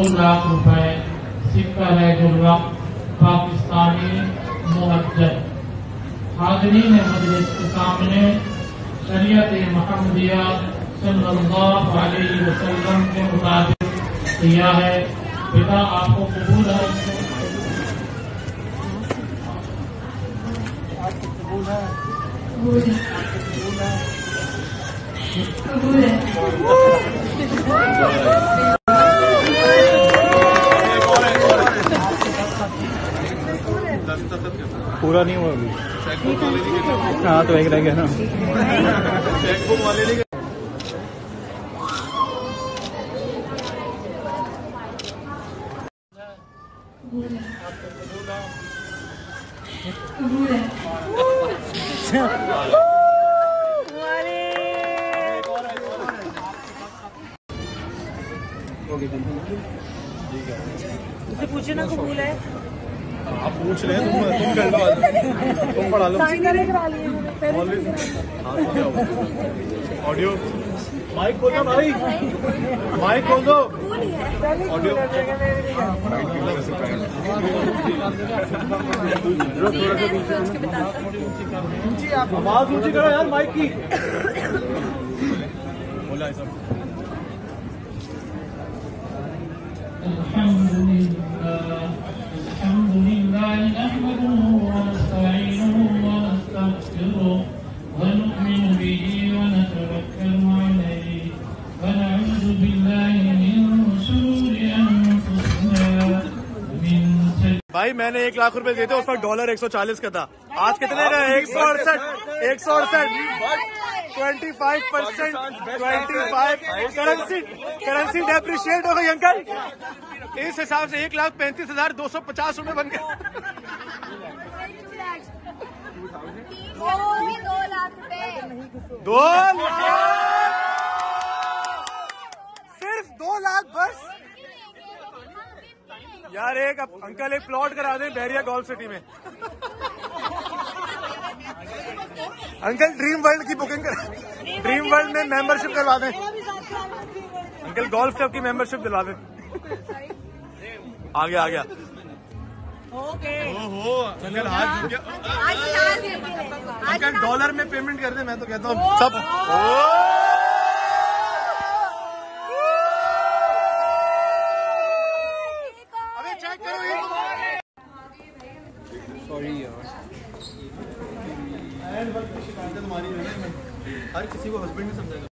लाख रुपए सिक्का है गुलवक्त पाकिस्तानी मुअज्जल। हाज़रीन मजलिस के सामने शरीयत मुहम्मदिया सल्लल्लाहु अलैहि वसल्लम के मुताबिक किया है। पिता आपको कबूल है? कबूल है। पूरा नहीं हुआ अभी। हाँ तो एक रह गया ना। चेकबुक वाले नहीं। उसे पूछे ना कबूल है। आप पूछ रहे हैं, तुम कर लो, तुम पढ़ा लो। करा लिए ऑडियो माइक खोल दो भाई, माइक खोल दो। ऑडियो आवाज ऊंची करो यार माइक की। बोला है सब। भाई मैंने 1 लाख रुपए दिए थे, उसका डॉलर 140 का था। आज कितने का? 168 25%, 25 करेंसी डेप्रिशिएट हो गई अंकल। इस हिसाब से 1,35,250 रुपए बन गए। 2 लाख रुपए। 2 लाख, सिर्फ 2 लाख बस यार। एक अंकल एक प्लॉट करा दें बहरिया गोल्फ सिटी में। अंकल ड्रीम वर्ल्ड की बुकिंग करा, ड्रीम वर्ल्ड में मेंबरशिप करवा दें अंकल। गोल्फ क्लब की मेंबरशिप दिलवा दें। आ गया ओके। ओहो अंकल हाथ गया। अंकल डॉलर में पेमेंट कर दे, मैं तो कहता हूँ सब। अबे चेक करो ये। सॉरी यार, हर किसी को हस्बैंड नहीं समझा।